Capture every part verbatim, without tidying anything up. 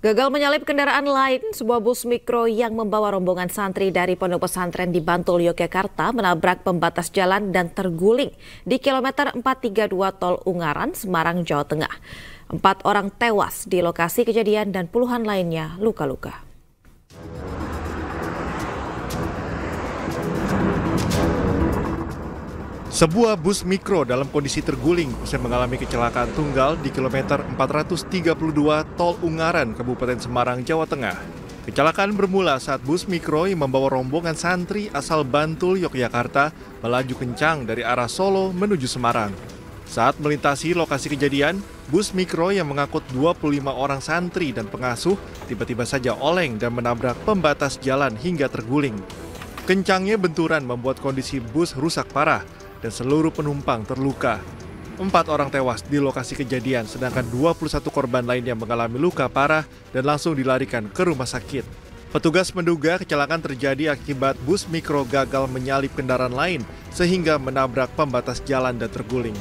Gagal menyalip kendaraan lain, sebuah bus mikro yang membawa rombongan santri dari pondok pesantren di Bantul, Yogyakarta menabrak pembatas jalan dan terguling di kilometer empat tiga dua Tol Ungaran, Semarang, Jawa Tengah. Empat orang tewas di lokasi kejadian dan puluhan lainnya luka-luka. Sebuah bus mikro dalam kondisi terguling usai mengalami kecelakaan tunggal di kilometer empat ratus tiga puluh dua Tol Ungaran, Kabupaten Semarang, Jawa Tengah. Kecelakaan bermula saat bus mikro yang membawa rombongan santri asal Bantul, Yogyakarta melaju kencang dari arah Solo menuju Semarang. Saat melintasi lokasi kejadian, bus mikro yang mengangkut dua puluh lima orang santri dan pengasuh tiba-tiba saja oleng dan menabrak pembatas jalan hingga terguling. Kencangnya benturan membuat kondisi bus rusak parah dan seluruh penumpang terluka. Empat orang tewas di lokasi kejadian, sedangkan dua puluh satu korban lainnya mengalami luka parah dan langsung dilarikan ke rumah sakit. Petugas menduga kecelakaan terjadi akibat bus mikro gagal menyalip kendaraan lain sehingga menabrak pembatas jalan dan terguling.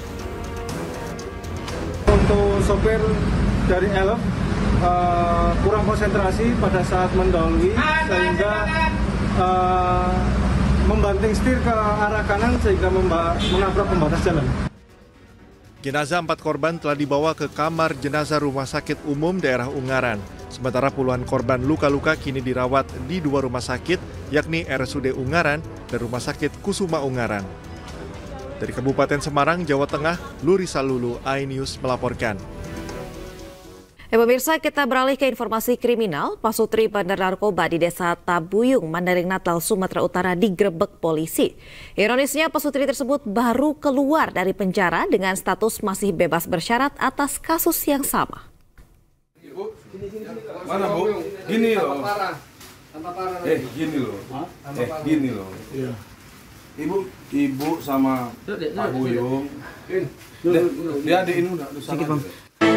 Untuk sopir dari Elf uh, kurang konsentrasi pada saat mendahului sehingga uh, membanting setir ke arah kanan sehingga menabrak pembatas jalan. Jenazah empat korban telah dibawa ke kamar jenazah Rumah Sakit Umum Daerah Ungaran. Sementara puluhan korban luka-luka kini dirawat di dua rumah sakit, yakni R S U D Ungaran dan Rumah Sakit Kusuma Ungaran. Dari Kabupaten Semarang, Jawa Tengah, Luri Salulu, iNews melaporkan. Ya, pemirsa, kita beralih ke informasi kriminal. Pasutri bandar narkoba di Desa Tabuyung, Mandailing Natal, Sumatera Utara digerebek polisi. Ironisnya, pasutri tersebut baru keluar dari penjara dengan status masih bebas bersyarat atas kasus yang sama. Ibu, mana Bu? Gini loh. Eh, gini loh. Eh, gini loh. Ibu, ibu sama Pak Buyung. Dia di ini udah sedikit, Bang.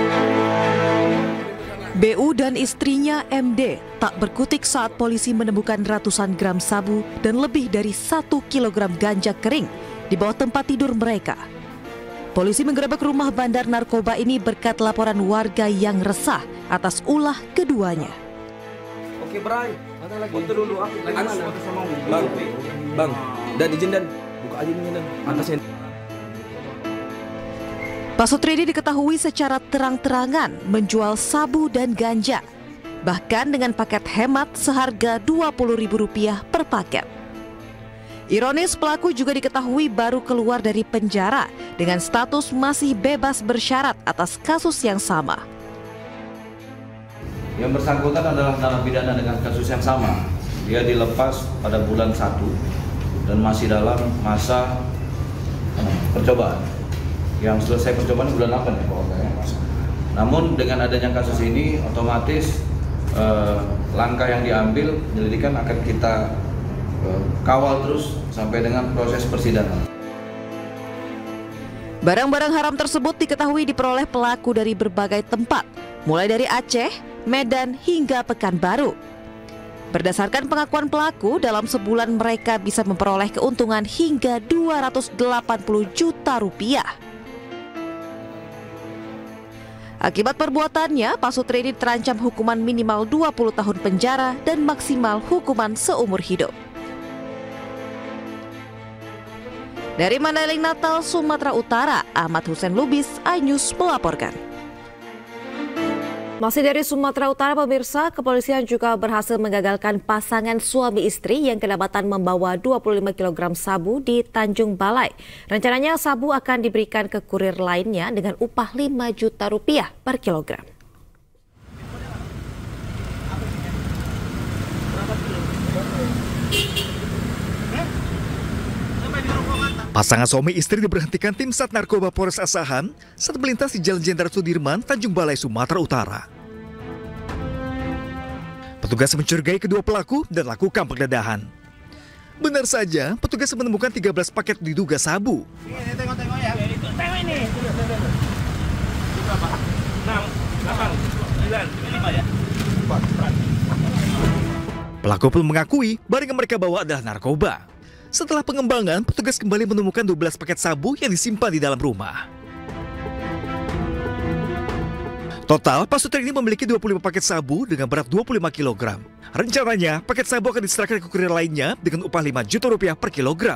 B U dan istrinya M D tak berkutik saat polisi menemukan ratusan gram sabu dan lebih dari satu kilogram ganja kering di bawah tempat tidur mereka. Polisi menggerebek rumah bandar narkoba ini berkat laporan warga yang resah atas ulah keduanya. Oke, Bray, foto dulu aku lagi mana? Bang, bang, dan izin dan buka aja ini dan atasnya. Pasutri ini diketahui secara terang-terangan menjual sabu dan ganja, bahkan dengan paket hemat seharga dua puluh ribu rupiah per paket. Ironis, pelaku juga diketahui baru keluar dari penjara dengan status masih bebas bersyarat atas kasus yang sama. Yang bersangkutan adalah narapidana dengan kasus yang sama. Dia dilepas pada bulan satu dan masih dalam masa percobaan. Yang selesai percobaan bulan delapan ya pokoknya. Namun dengan adanya kasus ini otomatis eh, langkah yang diambil penyelidikan akan kita eh, kawal terus sampai dengan proses persidangan. Barang-barang haram tersebut diketahui diperoleh pelaku dari berbagai tempat, mulai dari Aceh, Medan hingga Pekanbaru. Berdasarkan pengakuan pelaku, dalam sebulan mereka bisa memperoleh keuntungan hingga dua ratus delapan puluh juta rupiah. Akibat perbuatannya, Pasutri ini terancam hukuman minimal dua puluh tahun penjara dan maksimal hukuman seumur hidup. Dari Mandailing Natal, Sumatera Utara, Ahmad Hussein Lubis, iNews melaporkan. Masih dari Sumatera Utara, pemirsa, kepolisian juga berhasil menggagalkan pasangan suami istri yang kedapatan membawa dua puluh lima kilogram sabu di Tanjung Balai. Rencananya sabu akan diberikan ke kurir lainnya dengan upah lima juta rupiah per kilogram. Pasangan suami istri diberhentikan tim Sat Narkoba Polres Asahan saat melintas di Jalan Jenderal Sudirman, Tanjung Balai, Sumatera Utara. Petugas mencurigai kedua pelaku dan lakukan penggeledahan. Benar saja, petugas menemukan tiga belas paket diduga sabu. Ini tengok-tengok ya. Tengok ini. enam, delapan, sembilan, lima ya. Pelaku pun mengakui barang yang mereka bawa adalah narkoba. Setelah pengembangan, petugas kembali menemukan dua belas paket sabu yang disimpan di dalam rumah. Total, Pak Sutri ini memiliki dua puluh lima paket sabu dengan berat dua puluh lima kilogram. Rencananya, paket sabu akan diserahkan ke kurir lainnya dengan upah lima juta rupiah per kilogram.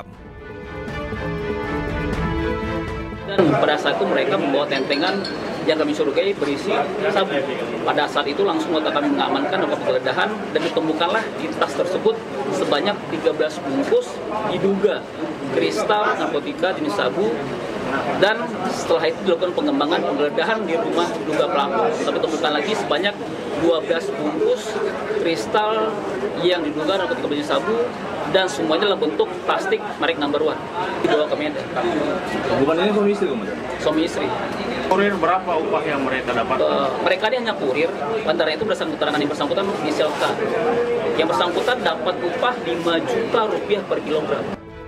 Dan pada saat itu mereka membawa tentengan yang kami curigai berisi sabu. Pada saat itu langsung kami mengamankan beberapa penggeledahan dan ditemukanlah di tas tersebut sebanyak tiga belas bungkus diduga kristal narkotika jenis sabu. Dan setelah itu dilakukan pengembangan penggeledahan di rumah diduga pelaku. Tapi temukan lagi sebanyak dua belas bungkus kristal yang diduga narkotika jenis sabu dan semuanya dalam bentuk plastik merek number one. Dibawa ke Medan. Bukan ini suami istri, Mas? Suami istri. Kurir berapa upah yang mereka dapat? Uh, mereka ini hanya kurir, antara itu berdasarkan keterangan yang bersangkutan inisial K. Yang bersangkutan dapat upah lima juta rupiah per kilogram.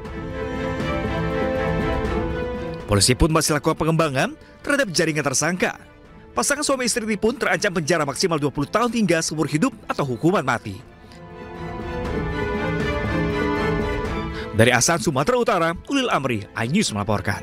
Polisi pun masih lakukan pengembangan terhadap jaringan tersangka. Pasangan suami istri ini pun terancam penjara maksimal dua puluh tahun hingga seumur hidup atau hukuman mati. Dari Asahan, Sumatera Utara, Ulil Amri, iNews melaporkan.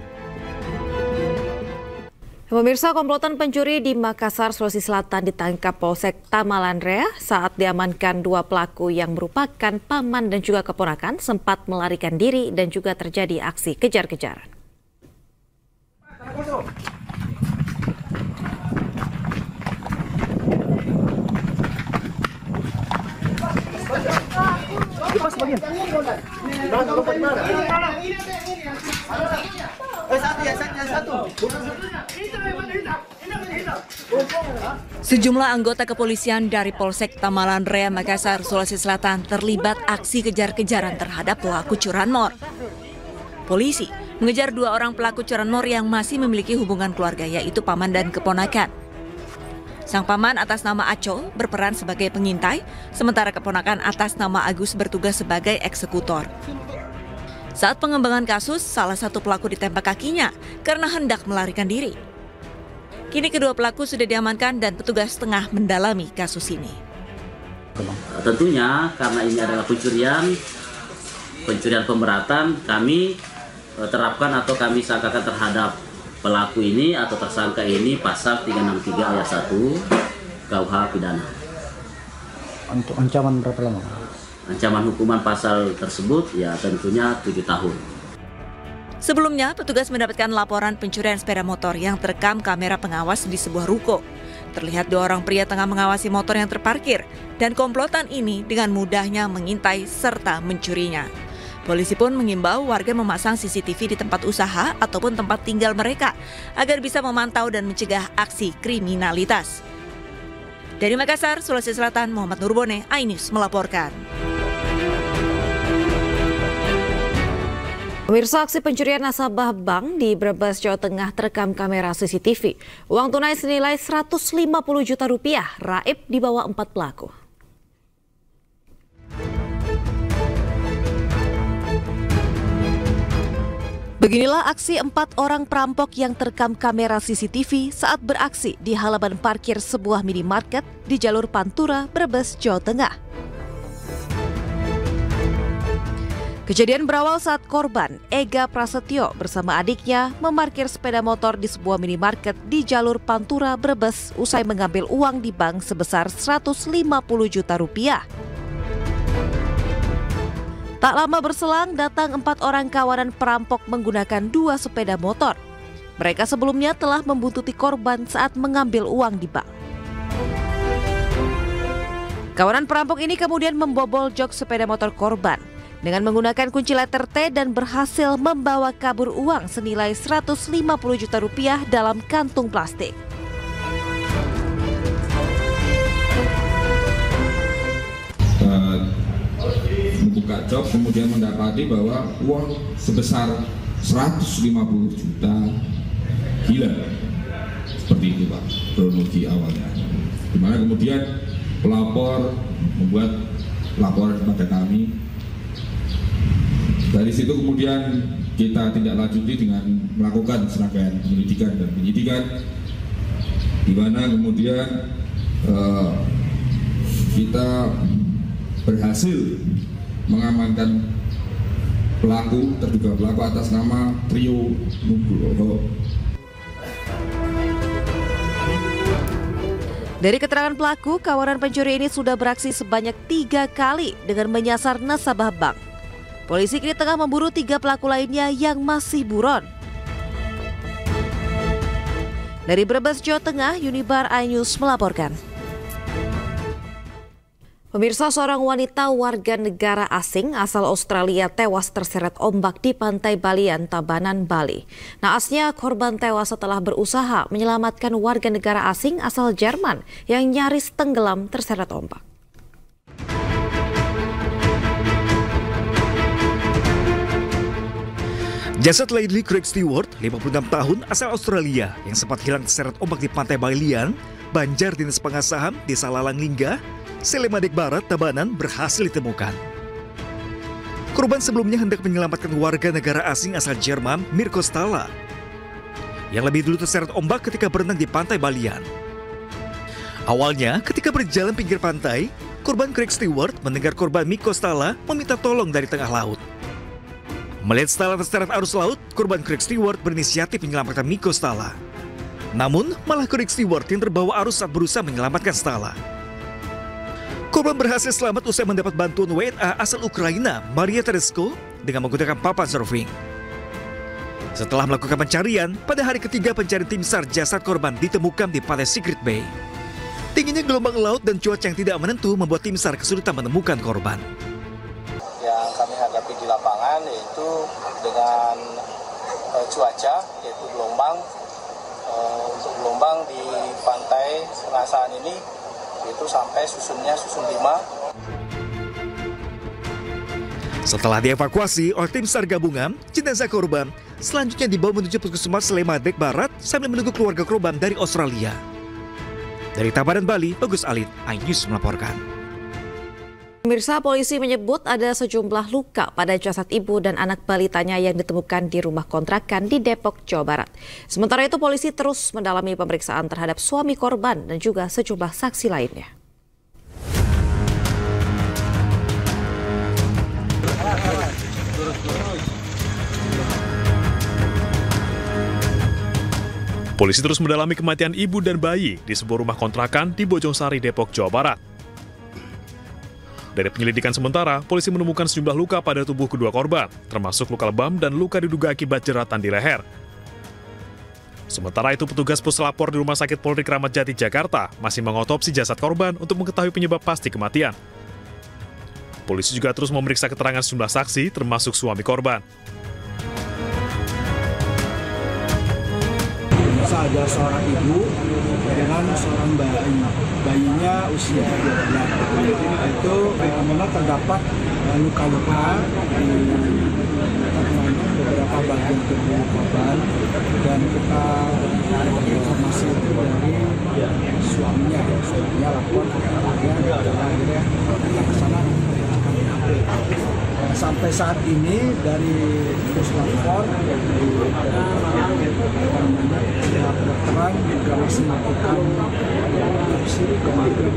Pemirsa, komplotan pencuri di Makassar, Sulawesi Selatan ditangkap Polsek Tamalan Rea saat diamankan dua pelaku yang merupakan paman dan juga keponakan sempat melarikan diri dan juga terjadi aksi kejar-kejaran. Sejumlah anggota kepolisian dari Polsek Tamalan Rea, Makassar, Sulawesi Selatan terlibat aksi kejar-kejaran terhadap pelaku curanmor. Polisi mengejar dua orang pelaku curanmor yang masih memiliki hubungan keluarga, yaitu paman dan keponakan. Sang paman atas nama Aco berperan sebagai pengintai, sementara keponakan atas nama Agus bertugas sebagai eksekutor. Saat pengembangan kasus, salah satu pelaku ditembak kakinya karena hendak melarikan diri. Kini kedua pelaku sudah diamankan dan petugas tengah mendalami kasus ini. Tentunya karena ini adalah pencurian, pencurian pemberatan, kami terapkan atau kami sangkakan terhadap pelaku ini atau tersangka ini pasal tiga enam tiga ayat satu K U H pidana. Untuk ancaman berapa lama? Ancaman hukuman pasal tersebut ya tentunya tujuh tahun. Sebelumnya, petugas mendapatkan laporan pencurian sepeda motor yang terekam kamera pengawas di sebuah ruko. Terlihat dua orang pria tengah mengawasi motor yang terparkir dan komplotan ini dengan mudahnya mengintai serta mencurinya. Polisi pun mengimbau warga memasang C C T V di tempat usaha ataupun tempat tinggal mereka agar bisa memantau dan mencegah aksi kriminalitas. Dari Makassar, Sulawesi Selatan, Muhammad Nurbone, iNews melaporkan. Pemirsa, aksi pencurian nasabah bank di Brebes, Jawa Tengah terekam kamera C C T V. Uang tunai senilai seratus lima puluh juta rupiah raib dibawa empat pelaku. Beginilah aksi empat orang perampok yang terekam kamera C C T V saat beraksi di halaman parkir sebuah minimarket di jalur Pantura, Brebes, Jawa Tengah. Kejadian berawal saat korban, Ega Prasetyo bersama adiknya memarkir sepeda motor di sebuah minimarket di jalur Pantura, Brebes usai mengambil uang di bank sebesar seratus lima puluh juta rupiah. Tak lama berselang, datang empat orang kawanan perampok menggunakan dua sepeda motor. Mereka sebelumnya telah membuntuti korban saat mengambil uang di bank. Kawanan perampok ini kemudian membobol jok sepeda motor korban dengan menggunakan kunci letter T dan berhasil membawa kabur uang senilai seratus lima puluh juta rupiah dalam kantung plastik. Membuka jok kemudian mendapati bahwa uang sebesar seratus lima puluh juta gila. Seperti itu Pak, kronologi awalnya. Dimana kemudian pelapor membuat laporan kepada kami. Dari situ kemudian kita tindak lanjuti dengan melakukan serangkaian penyelidikan dan penyidikan, di mana kemudian uh, kita berhasil mengamankan pelaku, terduga pelaku atas nama Trio Nugroho. Dari keterangan pelaku, kawanan pencuri ini sudah beraksi sebanyak tiga kali dengan menyasar nasabah bank. Polisi kini tengah memburu tiga pelaku lainnya yang masih buron. Dari Brebes, Jawa Tengah, Unibar iNews melaporkan. Pemirsa, seorang wanita warga negara asing asal Australia tewas terseret ombak di pantai Balian, Tabanan, Bali. Naasnya korban tewas setelah berusaha menyelamatkan warga negara asing asal Jerman yang nyaris tenggelam terseret ombak. Jasad Lady Craig Stewart, lima puluh enam tahun, asal Australia, yang sempat hilang terseret ombak di pantai Balian, Banjar Dinas Pengasahan, Desa Lalang Lingga, Selemadeg Barat, Tabanan, berhasil ditemukan. Korban sebelumnya hendak menyelamatkan warga negara asing asal Jerman, Mirko Stala, yang lebih dulu terseret ombak ketika berenang di pantai Balian. Awalnya, ketika berjalan pinggir pantai, korban Craig Stewart mendengar korban Mirko Stala meminta tolong dari tengah laut. Melihat Stala terseret arus laut, korban Craig Stewart berinisiatif menyelamatkan Mirko Stala. Namun, malah Craig Stewart yang terbawa arus saat berusaha menyelamatkan Stala. Korban berhasil selamat usai mendapat bantuan W N A asal Ukraina, Maria Teresko, dengan menggunakan papan surfing. Setelah melakukan pencarian, pada hari ketiga pencarian tim SAR, jasad korban ditemukan di pantai Secret Bay. Tingginya gelombang laut dan cuaca yang tidak menentu membuat tim SAR kesulitan menemukan korban. Yang kami hadapi di lapangan yaitu dengan e, cuaca, yaitu gelombang. E, untuk gelombang di pantai Pengasahan ini itu sampai susunnya susun lima. Setelah dievakuasi oleh tim SAR gabungan, jenazah korban selanjutnya dibawa menuju Puskesmas Selemadeg Barat sambil menunggu keluarga korban dari Australia. Dari Tabanan, Bali, Bagus Alit, iNews melaporkan. Pemirsa, polisi menyebut ada sejumlah luka pada jasad ibu dan anak balitanya yang ditemukan di rumah kontrakan di Depok, Jawa Barat. Sementara itu, polisi terus mendalami pemeriksaan terhadap suami korban dan juga sejumlah saksi lainnya. Polisi terus mendalami kematian ibu dan bayi di sebuah rumah kontrakan di Bojongsari, Depok, Jawa Barat. Dari penyelidikan sementara, polisi menemukan sejumlah luka pada tubuh kedua korban, termasuk luka lebam dan luka diduga akibat jeratan di leher. Sementara itu, petugas puslapor di Rumah Sakit Polri Kramat Jati, Jakarta masih mengotopsi jasad korban untuk mengetahui penyebab pasti kematian. Polisi juga terus memeriksa keterangan sejumlah saksi, termasuk suami korban. Ada seorang ibu dengan seorang bayi, bayinya usia tiga bulan. Itu memang terdapat luka-luka di beberapa bagian tubuh korban, dan kita dapat informasi itu dari suaminya. Suaminya lapor ke keluarga dan akhirnya kita ke sana mengajukan B A P. Sampai saat ini dari puslapor, dari pihak kedokteran juga masih melakukan otopsi kemudian.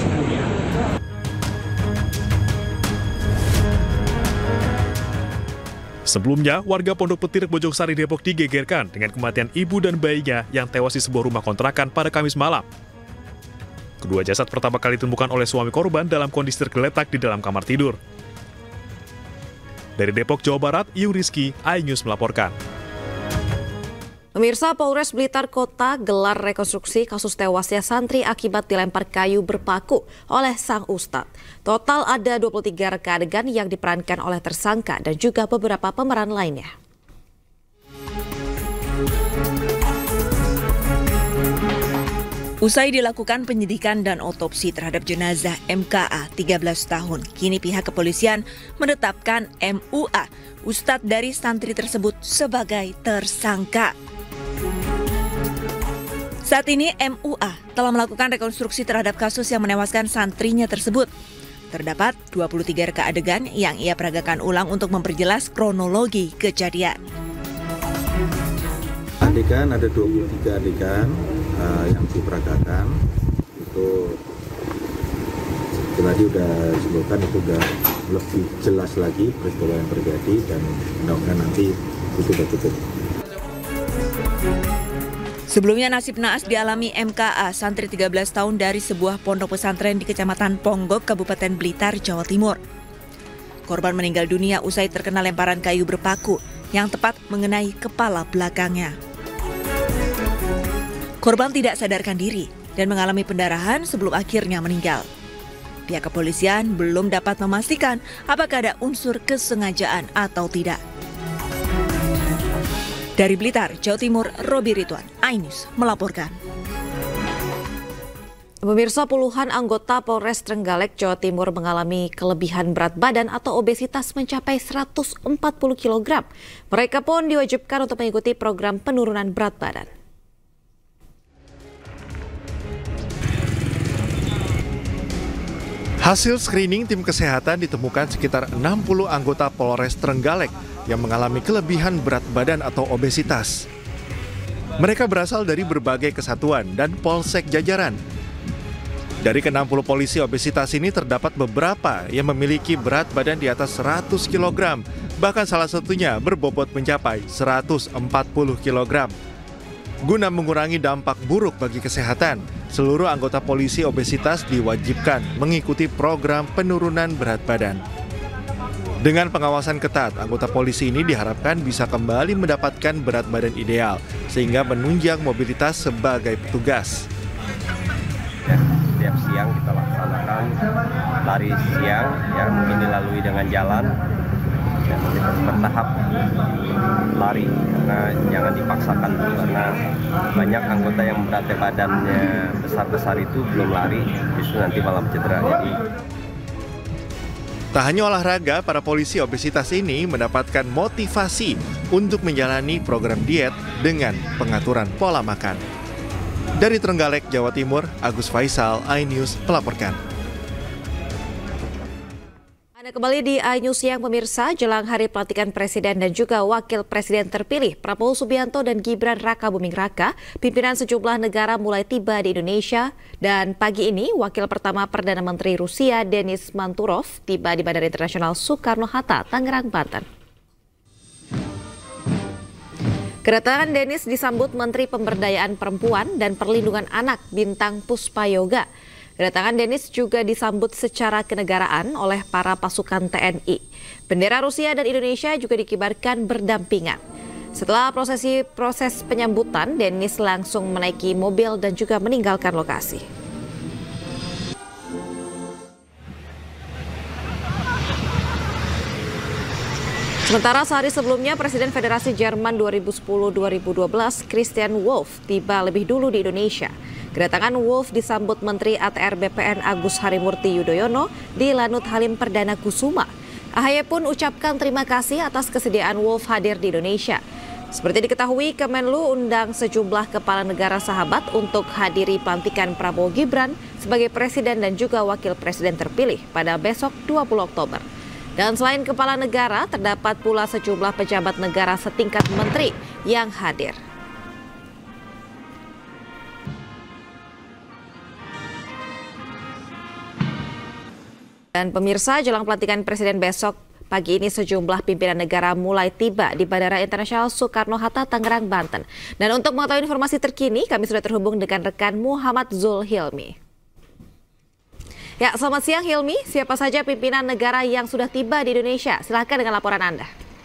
Sebelumnya, warga Pondok Petir, Bojongsari, Depok digegerkan dengan kematian ibu dan bayinya yang tewas di sebuah rumah kontrakan pada Kamis malam. Kedua jasad pertama kali ditemukan oleh suami korban dalam kondisi tergeletak di dalam kamar tidur. Dari Depok, Jawa Barat, Iu Rizky, iNews melaporkan. Pemirsa, Polres Blitar Kota gelar rekonstruksi kasus tewasnya santri akibat dilempar kayu berpaku oleh sang ustadz. Total ada dua puluh tiga reka adegan yang diperankan oleh tersangka dan juga beberapa pemeran lainnya. Usai dilakukan penyidikan dan otopsi terhadap jenazah M K A tiga belas tahun, kini pihak kepolisian menetapkan M U A, ustadz dari santri tersebut, sebagai tersangka. Saat ini M U A telah melakukan rekonstruksi terhadap kasus yang menewaskan santrinya tersebut. Terdapat dua puluh tiga reka adegan yang ia peragakan ulang untuk memperjelas kronologi kejadian. Adegan ada dua puluh tiga adegan uh, yang diperagakan. Itu tadi sudah disebutkan, itu sudah lebih jelas lagi peristiwa yang terjadi, dan mudah-mudahan nanti itu sudah cukup. Sebelumnya nasib naas dialami M K A, santri tiga belas tahun dari sebuah pondok pesantren di Kecamatan Ponggok, Kabupaten Blitar, Jawa Timur. Korban meninggal dunia usai terkena lemparan kayu berpaku yang tepat mengenai kepala belakangnya. Korban tidak sadarkan diri dan mengalami pendarahan sebelum akhirnya meninggal. Pihak kepolisian belum dapat memastikan apakah ada unsur kesengajaan atau tidak. Dari Blitar, Jawa Timur, Robi Ridwan, iNews melaporkan. Pemirsa, puluhan anggota Polres Trenggalek, Jawa Timur mengalami kelebihan berat badan atau obesitas mencapai seratus empat puluh kilogram. Mereka pun diwajibkan untuk mengikuti program penurunan berat badan. Hasil screening tim kesehatan ditemukan sekitar enam puluh anggota Polres Trenggalek yang mengalami kelebihan berat badan atau obesitas. Mereka berasal dari berbagai kesatuan dan polsek jajaran. Dari ke enam puluh polisi obesitas ini terdapat beberapa yang memiliki berat badan di atas seratus kilogram, bahkan salah satunya berbobot mencapai seratus empat puluh kilogram. Guna mengurangi dampak buruk bagi kesehatan, seluruh anggota polisi obesitas diwajibkan mengikuti program penurunan berat badan. Dengan pengawasan ketat, anggota polisi ini diharapkan bisa kembali mendapatkan berat badan ideal, sehingga menunjang mobilitas sebagai petugas. Ya, setiap siang kita laksanakan lari siang, ya mungkin dilalui dengan jalan, ya, kita bertahap lari, karena jangan dipaksakan dulu, karena banyak anggota yang berat badannya besar-besar itu belum lari, justru nanti malah cedera. Jadi tak hanya olahraga, para polisi obesitas ini mendapatkan motivasi untuk menjalani program diet dengan pengaturan pola makan. Dari Trenggalek, Jawa Timur, Agus Faisal, iNews melaporkan. Anda kembali di iNews Siang, pemirsa. Jelang hari pelantikan Presiden dan juga Wakil Presiden terpilih Prabowo Subianto dan Gibran Raka Buming Raka, pimpinan sejumlah negara mulai tiba di Indonesia. Dan pagi ini, Wakil pertama Perdana Menteri Rusia Denis Manturov tiba di Bandara Internasional Soekarno-Hatta, Tangerang, Banten. Kedatangan Denis disambut Menteri Pemberdayaan Perempuan dan Perlindungan Anak Bintang Puspayoga. Kedatangan Denis juga disambut secara kenegaraan oleh para pasukan T N I. Bendera Rusia dan Indonesia juga dikibarkan berdampingan. Setelah prosesi proses penyambutan, Denis langsung menaiki mobil dan juga meninggalkan lokasi. Sementara sehari sebelumnya, Presiden Federasi Jerman dua ribu sepuluh dua ribu dua belas Christian Wulff tiba lebih dulu di Indonesia. Kedatangan Wulff disambut Menteri A T R B P N Agus Harimurti Yudhoyono di Lanut Halim Perdana Kusuma. A H Y pun ucapkan terima kasih atas kesediaan Wulff hadir di Indonesia. Seperti diketahui, Kemenlu undang sejumlah kepala negara sahabat untuk hadiri pelantikan Prabowo Gibran sebagai Presiden dan juga Wakil Presiden terpilih pada besok dua puluh Oktober. Dan selain kepala negara, terdapat pula sejumlah pejabat negara setingkat menteri yang hadir. Dan pemirsa, jelang pelantikan Presiden besok pagi ini sejumlah pimpinan negara mulai tiba di Bandara Internasional Soekarno-Hatta, Tangerang, Banten. Dan untuk mengetahui informasi terkini, kami sudah terhubung dengan rekan Muhammad Zulhilmi. Ya, selamat siang Hilmi. Siapa saja pimpinan negara yang sudah tiba di Indonesia? Silahkan dengan laporan Anda.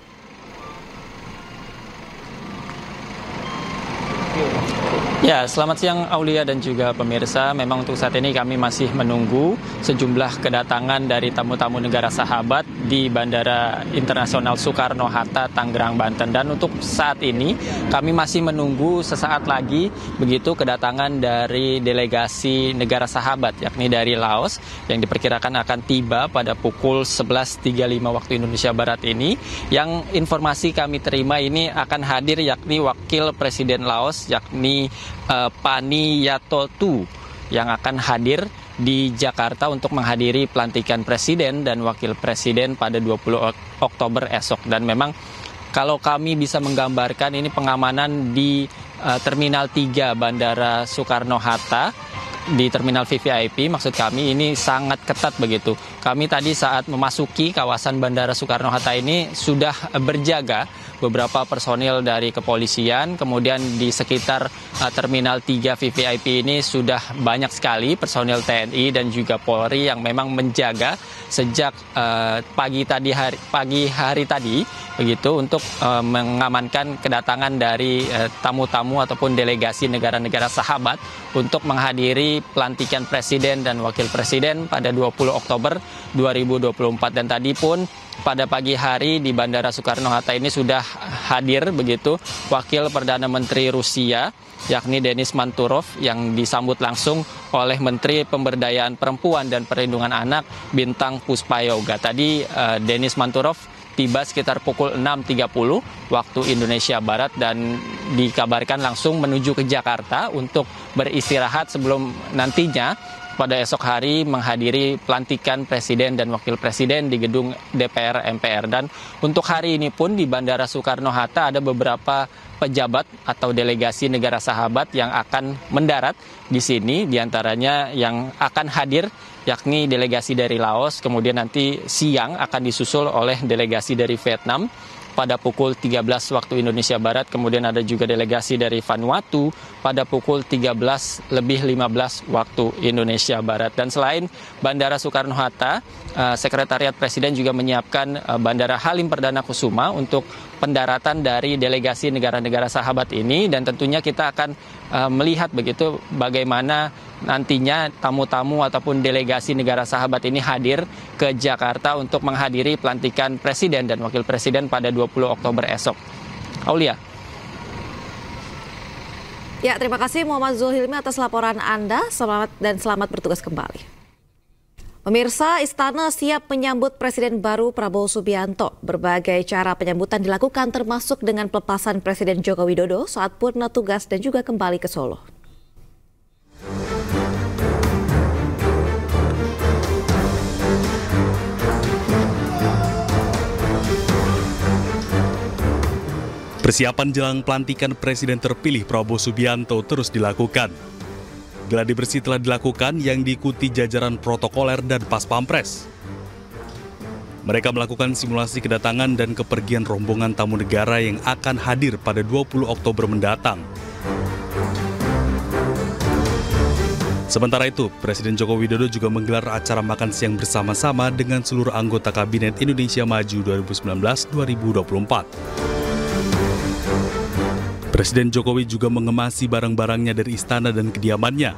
Ya, selamat siang Aulia dan juga pemirsa. Memang untuk saat ini kami masih menunggu sejumlah kedatangan dari tamu-tamu negara sahabat di Bandara Internasional Soekarno-Hatta, Tangerang, Banten. Dan untuk saat ini kami masih menunggu sesaat lagi begitu kedatangan dari delegasi negara sahabat, yakni dari Laos, yang diperkirakan akan tiba pada pukul sebelas tiga puluh lima waktu Indonesia Barat ini. Yang informasi kami terima ini akan hadir yakni Wakil Presiden Laos, yakni Uh, Pani Yathotu, yang akan hadir di Jakarta untuk menghadiri pelantikan Presiden dan Wakil Presiden pada dua puluh Oktober esok. Dan memang kalau kami bisa menggambarkan ini pengamanan di uh, Terminal tiga Bandara Soekarno-Hatta di terminal V V I P, maksud kami ini sangat ketat begitu. Kami tadi saat memasuki kawasan Bandara Soekarno-Hatta ini sudah berjaga beberapa personil dari kepolisian, kemudian di sekitar uh, Terminal tiga V V I P ini sudah banyak sekali personil T N I dan juga Polri yang memang menjaga sejak uh, pagi tadi hari, pagi hari tadi begitu untuk uh, mengamankan kedatangan dari uh, tamu-tamu ataupun delegasi negara-negara sahabat untuk menghadiri pelantikan Presiden dan Wakil Presiden pada dua puluh Oktober dua ribu dua puluh empat. Dan tadi pun pada pagi hari di Bandara Soekarno-Hatta ini sudah hadir begitu Wakil Perdana Menteri Rusia yakni Denis Manturov yang disambut langsung oleh Menteri Pemberdayaan Perempuan dan Perlindungan Anak Bintang Puspayoga. Tadi uh, Denis Manturov tiba sekitar pukul enam tiga puluh waktu Indonesia Barat dan dikabarkan langsung menuju ke Jakarta untuk beristirahat sebelum nantinya pada esok hari menghadiri pelantikan Presiden dan Wakil Presiden di gedung D P R M P R. Dan untuk hari ini pun di Bandara Soekarno-Hatta ada beberapa pejabat atau delegasi negara sahabat yang akan mendarat di sini, diantaranya yang akan hadir yakni delegasi dari Laos, kemudian nanti siang akan disusul oleh delegasi dari Vietnam pada pukul tiga belas waktu Indonesia Barat, kemudian ada juga delegasi dari Vanuatu pada pukul tiga belas lebih lima belas waktu Indonesia Barat. Dan selain Bandara Soekarno-Hatta, Sekretariat Presiden juga menyiapkan Bandara Halim Perdana Kusuma untuk pendaratan dari delegasi negara-negara sahabat ini, dan tentunya kita akan melihat begitu bagaimana nantinya tamu-tamu ataupun delegasi negara sahabat ini hadir ke Jakarta untuk menghadiri pelantikan Presiden dan Wakil Presiden pada dua puluh Oktober esok. Aulia. Ya, terima kasih Muhammad Zulhilmi atas laporan Anda. Selamat dan selamat bertugas kembali. Pemirsa, Istana siap menyambut Presiden baru Prabowo Subianto. Berbagai cara penyambutan dilakukan termasuk dengan pelepasan Presiden Joko Widodo saat purna tugas dan juga kembali ke Solo. Persiapan jelang pelantikan Presiden terpilih Prabowo Subianto terus dilakukan. Gladi bersih telah dilakukan yang diikuti jajaran protokoler dan pas pampres. Mereka melakukan simulasi kedatangan dan kepergian rombongan tamu negara yang akan hadir pada dua puluh Oktober mendatang. Sementara itu, Presiden Joko Widodo juga menggelar acara makan siang bersama-sama dengan seluruh anggota Kabinet Indonesia Maju dua ribu sembilan belas sampai dua ribu dua puluh empat. Presiden Jokowi juga mengemasi barang-barangnya dari istana dan kediamannya.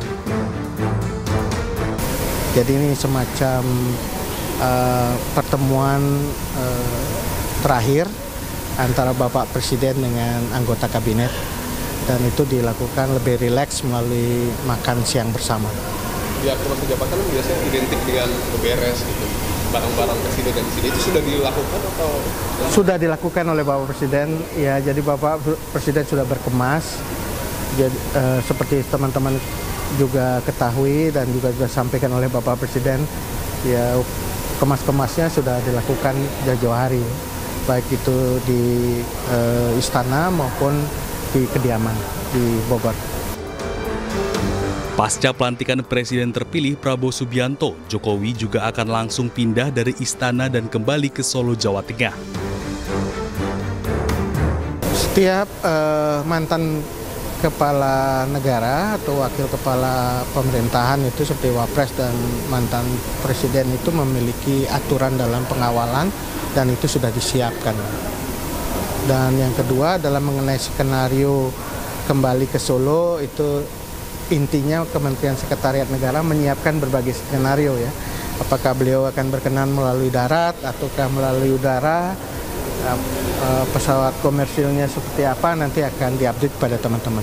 Jadi ini semacam uh, pertemuan uh, terakhir antara Bapak Presiden dengan anggota kabinet, dan itu dilakukan lebih rileks melalui makan siang bersama. Di akte masa jabatan biasanya identik dengan beberes gitu. Barang-barang Presiden dan sini itu sudah dilakukan atau? Sudah dilakukan oleh Bapak Presiden, ya. Jadi Bapak Presiden sudah berkemas, jadi eh, seperti teman-teman juga ketahui dan juga sudah sampaikan oleh Bapak Presiden, ya kemas-kemasnya sudah dilakukan jauh-jauh hari, baik itu di eh, istana maupun di kediaman di Bogor. Pasca pelantikan Presiden terpilih Prabowo Subianto, Jokowi juga akan langsung pindah dari istana dan kembali ke Solo, Jawa Tengah. Setiap uh, mantan kepala negara atau wakil kepala pemerintahan itu seperti Wapres dan mantan Presiden itu memiliki aturan dalam pengawalan dan itu sudah disiapkan. Dan yang kedua adalah mengenai skenario kembali ke Solo, itu intinya Kementerian Sekretariat Negara menyiapkan berbagai skenario, ya. Apakah beliau akan berkenan melalui darat ataukah melalui udara, pesawat komersilnya seperti apa, nanti akan diupdate pada teman-teman.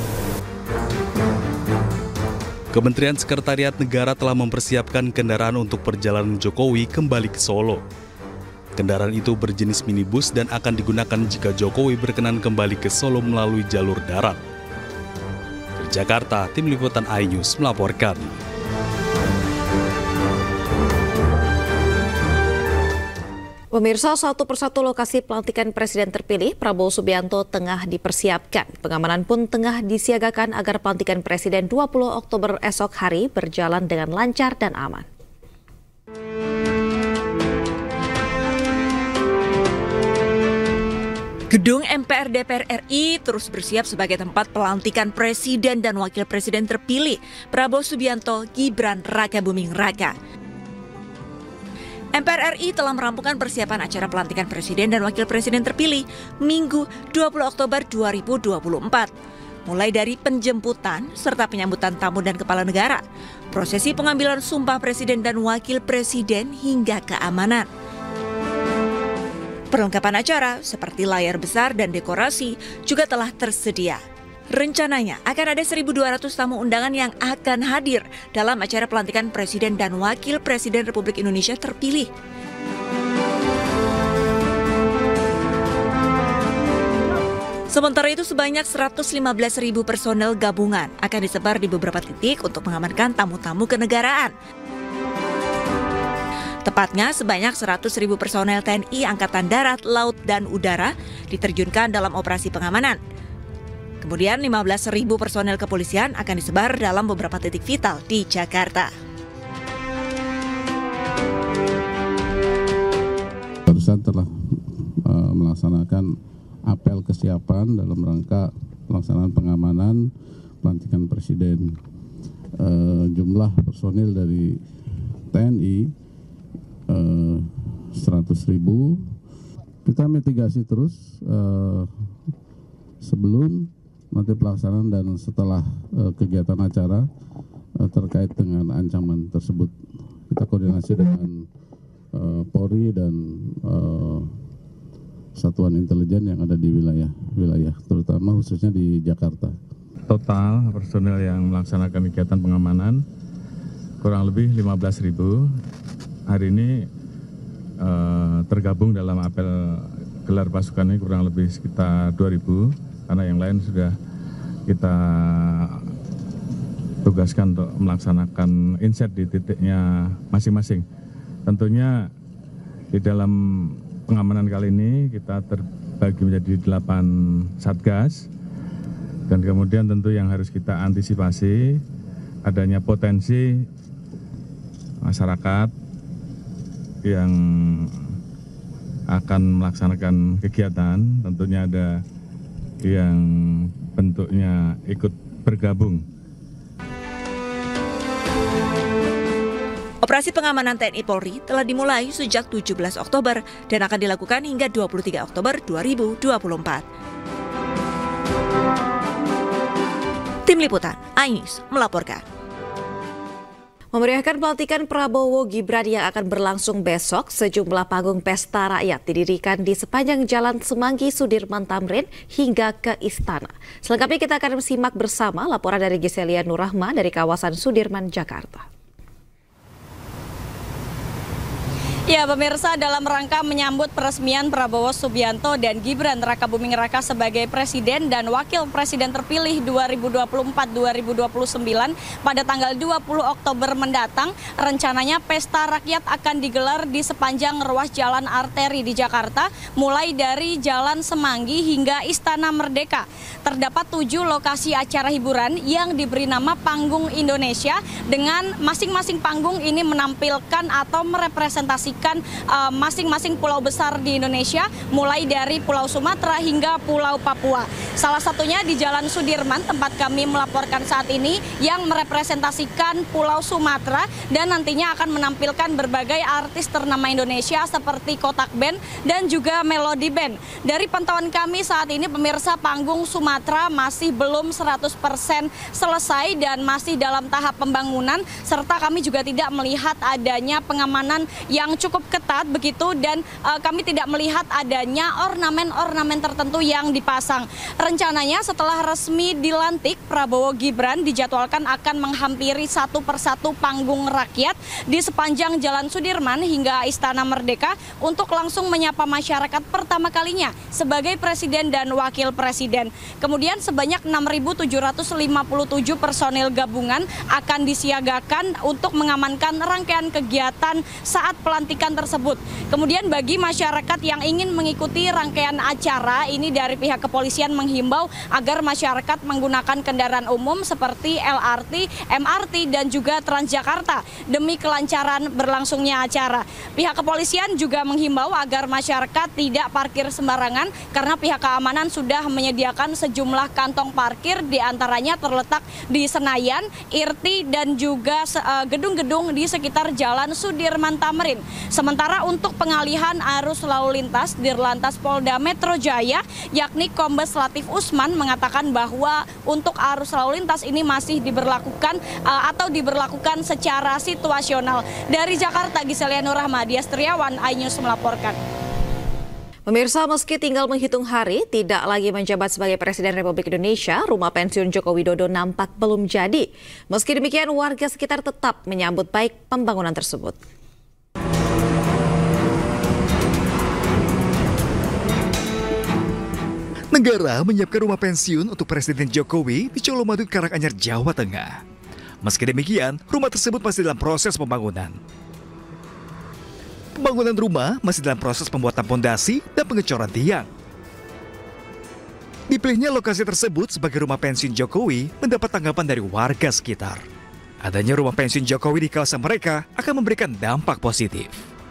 Kementerian Sekretariat Negara telah mempersiapkan kendaraan untuk perjalanan Jokowi kembali ke Solo. Kendaraan itu berjenis minibus dan akan digunakan jika Jokowi berkenan kembali ke Solo melalui jalur darat. Jakarta, Tim Liputan iNews melaporkan. Pemirsa, satu persatu lokasi pelantikan Presiden terpilih Prabowo Subianto tengah dipersiapkan. Pengamanan pun tengah disiagakan agar pelantikan Presiden dua puluh Oktober esok hari berjalan dengan lancar dan aman. Gedung M P R D P R R I terus bersiap sebagai tempat pelantikan Presiden dan Wakil Presiden terpilih Prabowo Subianto, Gibran Rakabuming Raka. M P R R I telah merampungkan persiapan acara pelantikan Presiden dan Wakil Presiden terpilih Minggu dua puluh Oktober dua ribu dua puluh empat. Mulai dari penjemputan serta penyambutan tamu dan kepala negara, prosesi pengambilan sumpah Presiden dan Wakil Presiden hingga keamanan. Perlengkapan acara seperti layar besar dan dekorasi juga telah tersedia. Rencananya akan ada seribu dua ratus tamu undangan yang akan hadir dalam acara pelantikan Presiden dan Wakil Presiden Republik Indonesia terpilih. Sementara itu sebanyak seratus lima belas ribu personel gabungan akan disebar di beberapa titik untuk mengamankan tamu-tamu kenegaraan. Tepatnya sebanyak seratus ribu personel T N I Angkatan Darat, Laut, dan Udara diterjunkan dalam operasi pengamanan. Kemudian lima belas ribu personel kepolisian akan disebar dalam beberapa titik vital di Jakarta. Barusan telah uh, melaksanakan apel kesiapan dalam rangka pelaksanaan pengamanan pelantikan Presiden. Uh, jumlah personil dari T N I uh, seratus ribu. Kita mitigasi terus uh, sebelum nanti pelaksanaan dan setelah uh, kegiatan acara uh, terkait dengan ancaman tersebut. Kita koordinasi dengan uh, Polri dan uh, satuan intelijen yang ada di wilayah wilayah terutama khususnya di Jakarta. Total personel yang melaksanakan kegiatan pengamanan kurang lebih lima belas ribu. Hari ini uh, tergabung dalam apel gelar pasukan ini kurang lebih sekitar dua ribu. Karena yang lain sudah kita tugaskan untuk melaksanakan inset di titiknya masing-masing. Tentunya di dalam pengamanan kali ini kita terbagi menjadi delapan satgas, dan kemudian tentu yang harus kita antisipasi adanya potensi masyarakat yang akan melaksanakan kegiatan, tentunya ada yang bentuknya ikut bergabung. Operasi pengamanan T N I Polri telah dimulai sejak tujuh belas Oktober dan akan dilakukan hingga dua puluh tiga Oktober dua ribu dua puluh empat. Tim Liputan, iNews melaporkan. Memeriahkan pelantikan Prabowo Gibran yang akan berlangsung besok, sejumlah panggung pesta rakyat didirikan di sepanjang Jalan Semanggi Sudirman Tamrin hingga ke Istana. Selengkapnya kita akan simak bersama laporan dari Giselia Nurrahma dari kawasan Sudirman, Jakarta. Ya, pemirsa, dalam rangka menyambut peresmian Prabowo Subianto dan Gibran Rakabuming Raka sebagai Presiden dan Wakil Presiden terpilih dua ribu dua puluh empat sampai dua ribu dua puluh sembilan pada tanggal dua puluh Oktober mendatang, rencananya pesta rakyat akan digelar di sepanjang ruas jalan arteri di Jakarta, mulai dari Jalan Semanggi hingga Istana Merdeka. Terdapat tujuh lokasi acara hiburan yang diberi nama Panggung Indonesia, dengan masing-masing panggung ini menampilkan atau merepresentasikan masing-masing uh, pulau besar di Indonesia, mulai dari Pulau Sumatera hingga Pulau Papua. Salah satunya di Jalan Sudirman, tempat kami melaporkan saat ini, yang merepresentasikan Pulau Sumatera dan nantinya akan menampilkan berbagai artis ternama Indonesia seperti Kotak Band dan juga Melody Band. Dari pantauan kami saat ini, pemirsa, panggung Sumatera masih belum seratus persen selesai dan masih dalam tahap pembangunan, serta kami juga tidak melihat adanya pengamanan yang cukup ketat begitu, dan uh, kami tidak melihat adanya ornamen-ornamen tertentu yang dipasang. Rencananya setelah resmi dilantik, Prabowo Gibran dijadwalkan akan menghampiri satu persatu panggung rakyat di sepanjang Jalan Sudirman hingga Istana Merdeka untuk langsung menyapa masyarakat pertama kalinya sebagai Presiden dan Wakil Presiden. Kemudian sebanyak enam ribu tujuh ratus lima puluh tujuh personil gabungan akan disiagakan untuk mengamankan rangkaian kegiatan saat pelantikan pelantikan tersebut. Kemudian bagi masyarakat yang ingin mengikuti rangkaian acara ini, dari pihak kepolisian menghimbau agar masyarakat menggunakan kendaraan umum seperti L R T, M R T, dan juga Transjakarta demi kelancaran berlangsungnya acara. Pihak kepolisian juga menghimbau agar masyarakat tidak parkir sembarangan karena pihak keamanan sudah menyediakan sejumlah kantong parkir, diantaranya terletak di Senayan, Irti, dan juga gedung-gedung di sekitar Jalan Sudirman Tamrin. Sementara untuk pengalihan arus lalu lintas, Dirlantas Polda Metro Jaya yakni Kombes Latif Usman mengatakan bahwa untuk arus lalu lintas ini masih diberlakukan uh, atau diberlakukan secara situasional. Dari Jakarta, Giselia Nur Rahmadi Astriawan, iNews melaporkan. Pemirsa, meski tinggal menghitung hari, tidak lagi menjabat sebagai Presiden Republik Indonesia, rumah pensiun Joko Widodo nampak belum jadi. Meski demikian, warga sekitar tetap menyambut baik pembangunan tersebut. Negara menyiapkan rumah pensiun untuk Presiden Jokowi di Colomadu, Karanganyar, Jawa Tengah. Meski demikian, rumah tersebut masih dalam proses pembangunan. Pembangunan rumah masih dalam proses pembuatan pondasi dan pengecoran tiang. Dipilihnya lokasi tersebut sebagai rumah pensiun Jokowi mendapat tanggapan dari warga sekitar. Adanya rumah pensiun Jokowi di kawasan mereka akan memberikan dampak positif.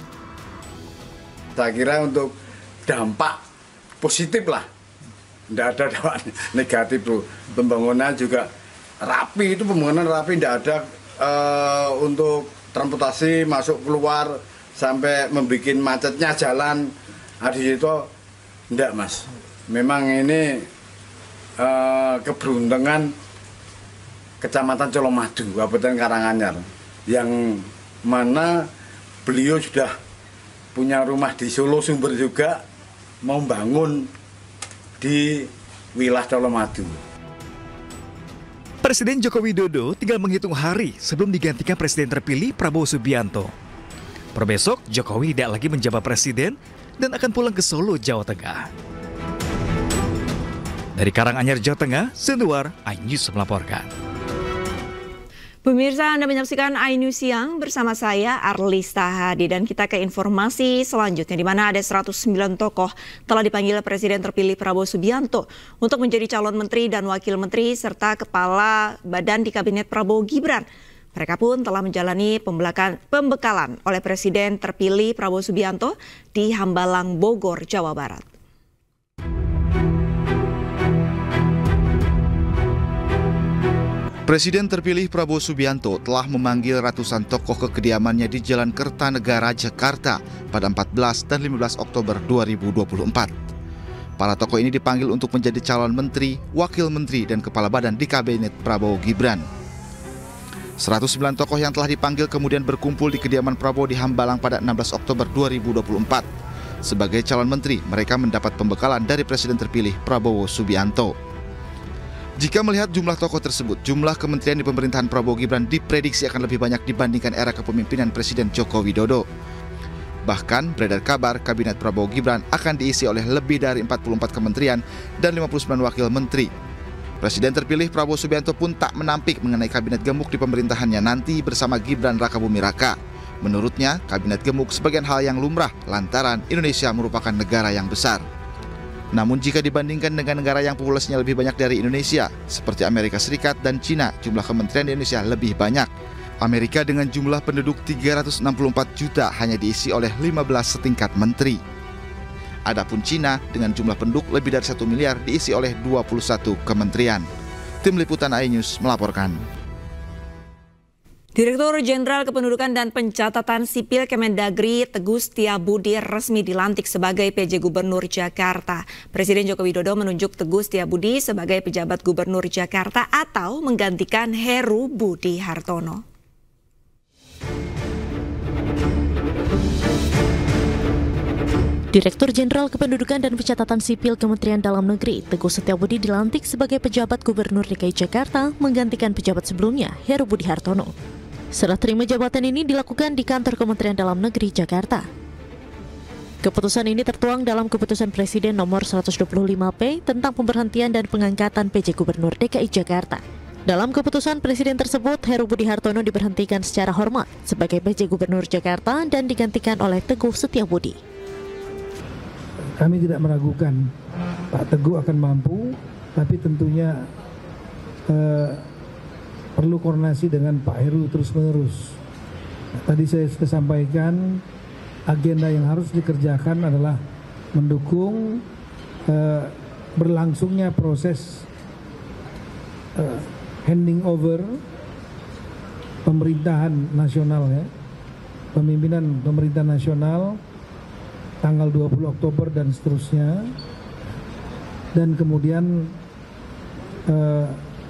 Saya kira untuk dampak positif lah. Tidak ada dampak negatif, bro. Pembangunan juga rapi, itu pembangunan rapi, tidak ada uh, untuk transportasi masuk keluar sampai membuat macetnya jalan. Nah, di situ enggak, Mas. Memang ini uh, keberuntungan Kecamatan Colomadu, Kabupaten Karanganyar, yang mana beliau sudah punya rumah di Solo Sumber juga, mau bangun di wilayah Colomadu. Presiden Joko Widodo tinggal menghitung hari sebelum digantikan Presiden terpilih Prabowo Subianto. Perbesok, Jokowi tidak lagi menjabat presiden dan akan pulang ke Solo, Jawa Tengah. Dari Karanganyar, Jawa Tengah, Senduar, iNews melaporkan. Pemirsa, Anda menyaksikan iNews Siang bersama saya, Arlista Hadi. Dan kita ke informasi selanjutnya, di mana ada seratus sembilan tokoh telah dipanggil Presiden terpilih Prabowo Subianto untuk menjadi calon menteri dan wakil menteri serta kepala badan di Kabinet Prabowo Gibran. Mereka pun telah menjalani pembekalan oleh Presiden terpilih Prabowo Subianto di Hambalang, Bogor, Jawa Barat. Presiden terpilih Prabowo Subianto telah memanggil ratusan tokoh ke kediamannya di Jalan Kertanegara, Jakarta pada empat belas dan lima belas Oktober dua ribu dua puluh empat. Para tokoh ini dipanggil untuk menjadi calon menteri, wakil menteri, dan kepala badan di Kabinet Prabowo Gibran. seratus sembilan tokoh yang telah dipanggil kemudian berkumpul di kediaman Prabowo di Hambalang pada enam belas Oktober dua ribu dua puluh empat. Sebagai calon menteri, mereka mendapat pembekalan dari Presiden terpilih Prabowo Subianto. Jika melihat jumlah tokoh tersebut, jumlah kementerian di pemerintahan Prabowo Gibran diprediksi akan lebih banyak dibandingkan era kepemimpinan Presiden Joko Widodo. Bahkan beredar kabar Kabinet Prabowo Gibran akan diisi oleh lebih dari empat puluh empat kementerian dan lima puluh sembilan wakil menteri. Presiden terpilih Prabowo Subianto pun tak menampik mengenai kabinet gemuk di pemerintahannya nanti bersama Gibran Rakabuming Raka. Menurutnya, kabinet gemuk sebagian hal yang lumrah lantaran Indonesia merupakan negara yang besar. Namun jika dibandingkan dengan negara yang populasinya lebih banyak dari Indonesia, seperti Amerika Serikat dan Cina, jumlah kementerian di Indonesia lebih banyak. Amerika dengan jumlah penduduk tiga ratus enam puluh empat juta hanya diisi oleh lima belas setingkat menteri. Adapun Cina dengan jumlah penduduk lebih dari satu miliar diisi oleh dua puluh satu kementerian. Tim Liputan iNews melaporkan. Direktur Jenderal Kependudukan dan Pencatatan Sipil Kemendagri Teguh Setiabudi resmi dilantik sebagai P J Gubernur Jakarta. Presiden Joko Widodo menunjuk Teguh Setiabudi sebagai pejabat Gubernur Jakarta atau menggantikan Heru Budi Hartono. Direktur Jenderal Kependudukan dan Pencatatan Sipil Kementerian Dalam Negeri Teguh Setiabudi dilantik sebagai pejabat Gubernur D K I Jakarta menggantikan pejabat sebelumnya, Heru Budi Hartono. Serah terima jabatan ini dilakukan di kantor Kementerian Dalam Negeri Jakarta. Keputusan ini tertuang dalam Keputusan Presiden nomor seratus dua puluh lima P tentang pemberhentian dan pengangkatan P J Gubernur D K I Jakarta. Dalam keputusan Presiden tersebut, Heru Budi Hartono diberhentikan secara hormat sebagai P J Gubernur Jakarta dan digantikan oleh Teguh Setiabudi. Kami tidak meragukan Pak Teguh akan mampu, tapi tentunya eh, perlu koordinasi dengan Pak Heru terus-menerus. Nah, tadi saya sudah sampaikan, agenda yang harus dikerjakan adalah mendukung eh, berlangsungnya proses eh, handing over pemerintahan nasional, ya, pemimpinan pemerintah nasional tanggal dua puluh Oktober dan seterusnya, dan kemudian eh,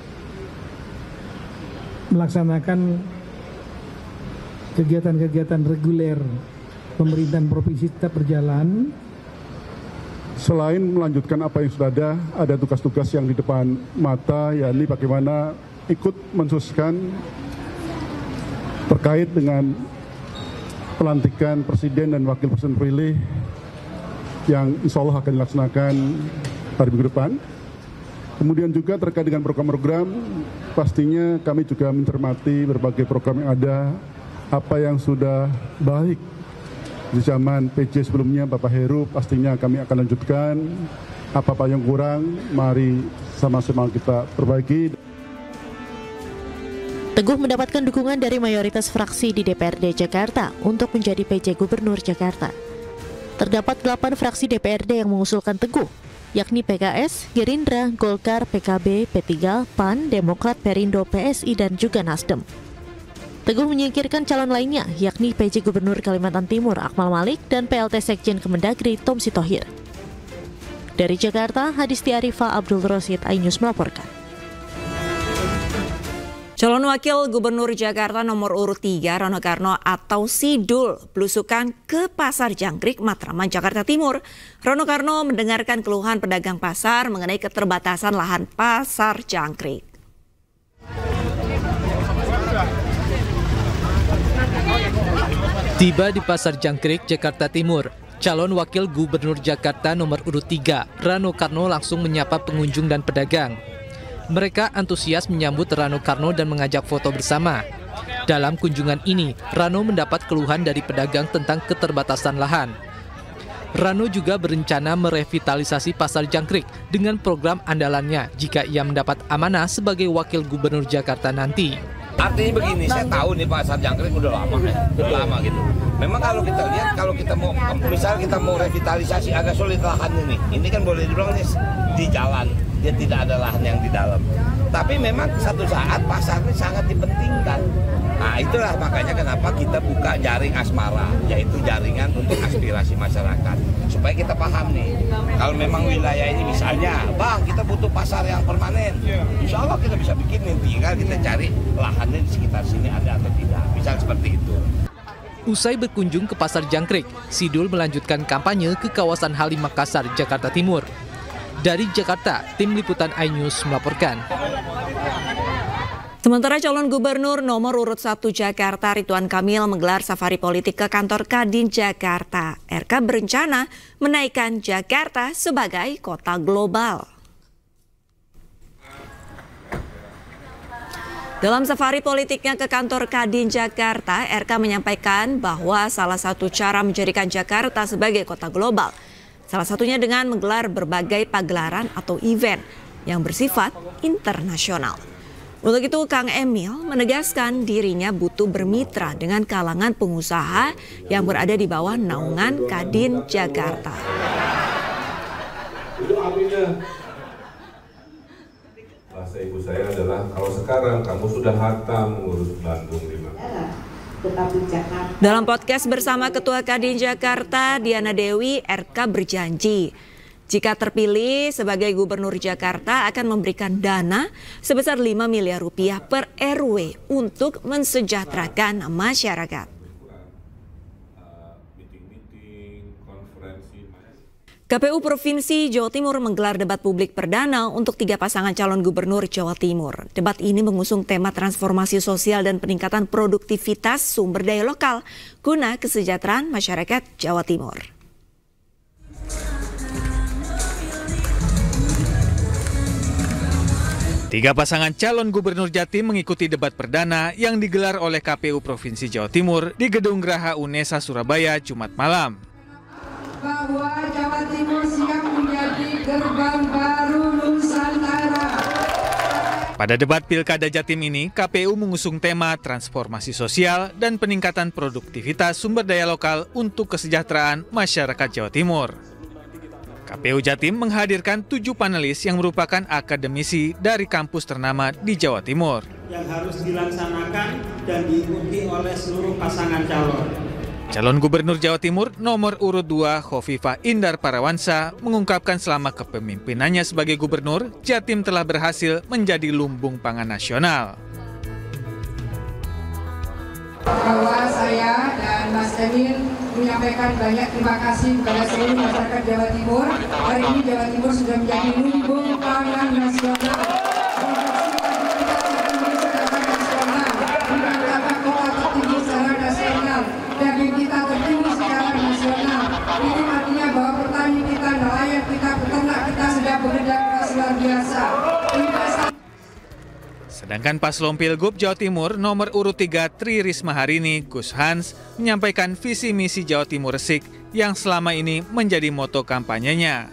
melaksanakan kegiatan-kegiatan reguler pemerintahan provinsi tetap berjalan. Selain melanjutkan apa yang sudah ada, ada tugas-tugas yang di depan mata, yakni bagaimana ikut mensukseskan terkait dengan pelantikan Presiden dan Wakil Presiden terpilih yang insya Allah akan dilaksanakan hari minggu depan. Kemudian juga terkait dengan program-program, pastinya kami juga mencermati berbagai program yang ada, apa yang sudah baik di zaman P J sebelumnya Bapak Heru, pastinya kami akan lanjutkan. Apa-apa yang kurang, mari sama-sama kita perbaiki. Teguh mendapatkan dukungan dari mayoritas fraksi di D P R D Jakarta untuk menjadi P J Gubernur Jakarta. Terdapat delapan fraksi D P R D yang mengusulkan Teguh, yakni P K S, Gerindra, Golkar, P K B, P tiga, P A N, Demokrat, Perindo, P S I, dan juga Nasdem. Teguh menyingkirkan calon lainnya, yakni P J Gubernur Kalimantan Timur Akmal Malik dan P L T Sekjen Kemendagri Tom Sitohir. Dari Jakarta, Hadisti Arifah Abdul Rosid, iNews melaporkan. Calon Wakil Gubernur Jakarta nomor urut tiga Rano Karno atau Sidul belusukan ke Pasar Jangkrik, Matraman, Jakarta Timur. Rano Karno mendengarkan keluhan pedagang pasar mengenai keterbatasan lahan Pasar Jangkrik. Tiba di Pasar Jangkrik, Jakarta Timur, calon Wakil Gubernur Jakarta nomor urut tiga Rano Karno langsung menyapa pengunjung dan pedagang. Mereka antusias menyambut Rano Karno dan mengajak foto bersama. Dalam kunjungan ini, Rano mendapat keluhan dari pedagang tentang keterbatasan lahan. Rano juga berencana merevitalisasi Pasar Jangkrik dengan program andalannya jika ia mendapat amanah sebagai Wakil Gubernur Jakarta nanti. Artinya begini, saya tahu nih Pasar Jangkrik udah lama ya, udah lama gitu. Memang kalau kita lihat, kalau kita mau, misalnya kita mau revitalisasi agak sulit lahan ini. Ini kan boleh dibilang nih di jalan, dia tidak ada lahan yang di dalam. Tapi memang satu saat pasar ini sangat dipentingkan. Nah itulah makanya kenapa kita buka jaring asmara, yaitu jaringan untuk aspirasi masyarakat. Supaya kita paham nih, kalau memang wilayah ini misalnya, bang kita butuh pasar yang permanen, insya Allah kita bisa bikin nih, tinggal kita cari lahannya di sekitar sini ada atau tidak, misal seperti itu. Usai berkunjung ke Pasar Jangkrik, Sidul melanjutkan kampanye ke kawasan Halim Makassar, Jakarta Timur. Dari Jakarta, tim liputan iNews melaporkan. Sementara calon gubernur nomor urut satu Jakarta Ridwan Kamil menggelar safari politik ke kantor Kadin Jakarta. R K berencana menaikkan Jakarta sebagai kota global. Dalam safari politiknya ke kantor Kadin Jakarta, R K menyampaikan bahwa salah satu cara menjadikan Jakarta sebagai kota global, salah satunya dengan menggelar berbagai pagelaran atau event yang bersifat internasional. Untuk itu, Kang Emil menegaskan dirinya butuh bermitra dengan kalangan pengusaha yang berada di bawah naungan Kadin Jakarta. Itu artinya, bahasa ibu saya adalah, kalau sekarang kamu sudah hatam ngurus Bandung lima. Dalam podcast bersama Ketua Kadin Jakarta, Diana Dewi, R K berjanji jika terpilih sebagai Gubernur Jakarta akan memberikan dana sebesar lima miliar rupiah per R W untuk mensejahterakan masyarakat. K P U Provinsi Jawa Timur menggelar debat publik perdana untuk tiga pasangan calon gubernur Jawa Timur. Debat ini mengusung tema transformasi sosial dan peningkatan produktivitas sumber daya lokal guna kesejahteraan masyarakat Jawa Timur. Tiga pasangan calon gubernur Jatim mengikuti debat perdana yang digelar oleh K P U Provinsi Jawa Timur di Gedung Graha Unesa, Surabaya, Jumat malam. Bahwa Jawa Timur siap menjadi gerbang baru Nusantara. Pada debat Pilkada Jatim ini, K P U mengusung tema transformasi sosial dan peningkatan produktivitas sumber daya lokal untuk kesejahteraan masyarakat Jawa Timur. K P U Jatim menghadirkan tujuh panelis yang merupakan akademisi dari kampus ternama di Jawa Timur. Yang harus dilaksanakan dan diikuti oleh seluruh pasangan calon. Calon Gubernur Jawa Timur nomor urut dua Khofifah Indar Parawansa mengungkapkan selama kepemimpinannya sebagai gubernur, Jatim telah berhasil menjadi lumbung pangan nasional. Bahwa saya dan Mas Emil menyampaikan banyak terima kasih kepada seluruh masyarakat Jawa Timur. Hari ini Jawa Timur sudah menjadi lumbung pangan nasional. Daging kita tertinggi secara nasional. Ini artinya bahwa petani kita, nelayan kita, peternak kita sudah bekerja keras luar biasa. Sedangkan Paslon Pilgub Jawa Timur nomor urut tiga Tri Risma Harini Gus Hans menyampaikan visi misi Jawa Timur Resik yang selama ini menjadi moto kampanyenya.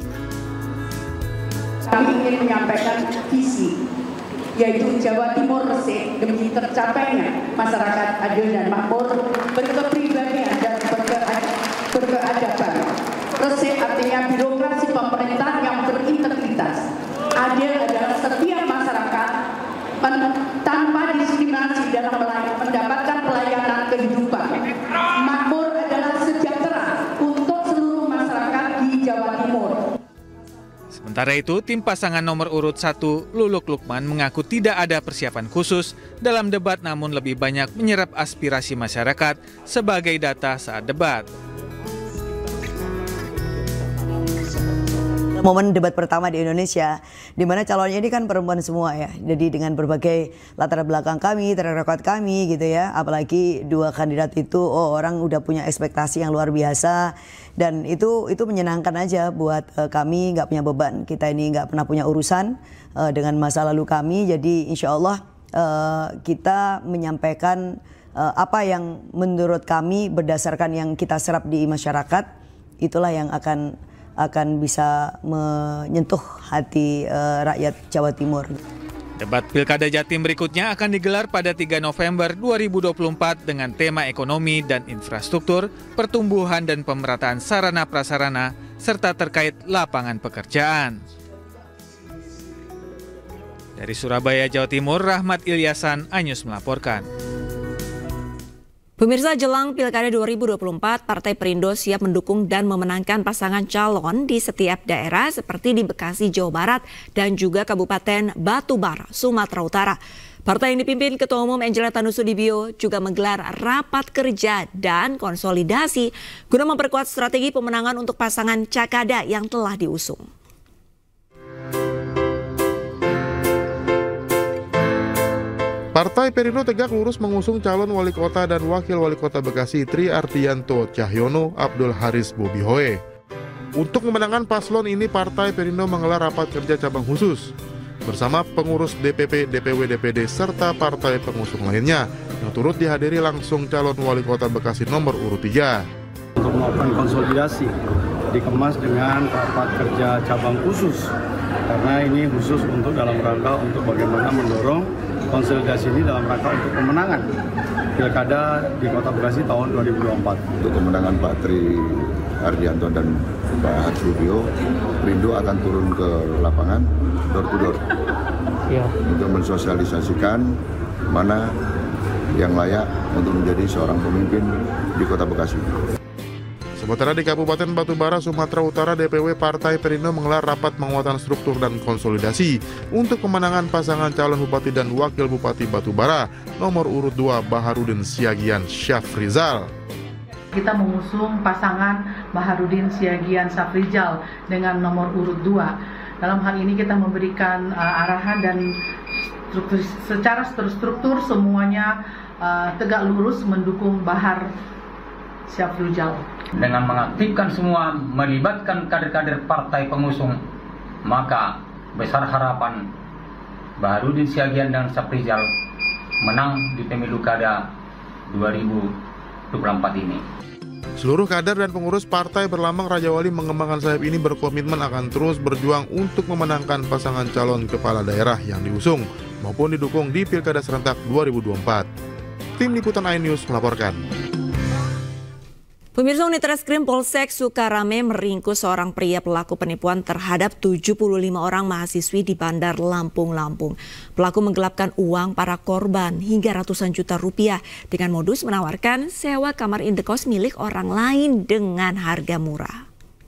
Kami ingin menyampaikan visi, yaitu Jawa Timur Resik demi tercapainya masyarakat adil dan makmur, berkepribadian dan berkeadaban. Resik artinya birokrasi pemerintah yang berintegritas. Adil adalah setiap masyarakat tanpa diskriminasi dalam mendapatkan pelayanan kehidupan. Makmur adalah sejahtera untuk seluruh masyarakat di Jawa Timur. Sementara itu, tim pasangan nomor urut satu, Luluk Lukman, mengaku tidak ada persiapan khusus dalam debat namun lebih banyak menyerap aspirasi masyarakat sebagai data saat debat. Momen debat pertama di Indonesia, di mana calonnya ini kan perempuan semua ya. Jadi dengan berbagai latar belakang kami, track record kami gitu ya. Apalagi dua kandidat itu, oh orang udah punya ekspektasi yang luar biasa. Dan itu itu menyenangkan aja buat uh, kami, nggak punya beban. Kita ini nggak pernah punya urusan uh, dengan masa lalu kami. Jadi insya Allah uh, kita menyampaikan uh, apa yang menurut kami berdasarkan yang kita serap di masyarakat. Itulah yang akan akan bisa menyentuh hati uh, rakyat Jawa Timur. Debat Pilkada Jatim berikutnya akan digelar pada tiga November dua ribu dua puluh empat dengan tema ekonomi dan infrastruktur, pertumbuhan dan pemerataan sarana prasarana, serta terkait lapangan pekerjaan. Dari Surabaya, Jawa Timur, Rahmat Ilyasan, Anyus melaporkan. Pemirsa, jelang Pilkada dua ribu dua puluh empat, Partai Perindo siap mendukung dan memenangkan pasangan calon di setiap daerah seperti di Bekasi, Jawa Barat, dan juga Kabupaten Batubara, Sumatera Utara. Partai yang dipimpin Ketua Umum Angeleta Nusudibio juga menggelar rapat kerja dan konsolidasi guna memperkuat strategi pemenangan untuk pasangan Cakada yang telah diusung. Partai Perindo tegak lurus mengusung calon wali kota dan wakil wali kota Bekasi Tri Ardianto Cahyono Abdul Haris Bobihoe. Untuk memenangkan paslon ini, Partai Perindo menggelar rapat kerja cabang khusus bersama pengurus D P P, D P W, D P D serta partai pengusung lainnya yang turut dihadiri langsung calon wali kota Bekasi nomor urut tiga. Untuk melakukan konsolidasi dikemas dengan rapat kerja cabang khusus karena ini khusus untuk dalam rangka untuk bagaimana mendorong konsolidasi ini dalam rangka untuk pemenangan Pilkada di Kota Bekasi tahun dua ribu dua puluh empat. Untuk kemenangan Pak Tri Ardianto dan Pak Haris Bobihoe, Perindo akan turun ke lapangan door to door ya, untuk mensosialisasikan mana yang layak untuk menjadi seorang pemimpin di Kota Bekasi. Sementara di Kabupaten Batubara, Sumatera Utara, D P W Partai Perindo menggelar rapat penguatan struktur dan konsolidasi untuk kemenangan pasangan calon Bupati dan Wakil Bupati Batubara nomor urut dua Baharudin Siagian Syafrizal. Kita mengusung pasangan Baharudin Siagian Syafrizal dengan nomor urut dua. Dalam hal ini kita memberikan uh, arahan dan struktur, secara struktur semuanya uh, tegak lurus mendukung Bahar Syafrizal. Dengan mengaktifkan semua, melibatkan kader-kader partai pengusung, maka besar harapan Baharudin Siagian dan Saprizal menang di pemilu kada dua ribu dua puluh empat ini. Seluruh kader dan pengurus partai berlambang Raja Wali mengembangkan sayap ini berkomitmen akan terus berjuang untuk memenangkan pasangan calon kepala daerah yang diusung maupun didukung di Pilkada serentak dua ribu dua puluh empat. Tim Liputan iNews melaporkan. Pemirsa, unit reskrim Polsek Sukarame meringkus seorang pria pelaku penipuan terhadap tujuh puluh lima orang mahasiswi di Bandar Lampung, Lampung. Pelaku menggelapkan uang para korban hingga ratusan juta rupiah dengan modus menawarkan sewa kamar indekos milik orang lain dengan harga murah.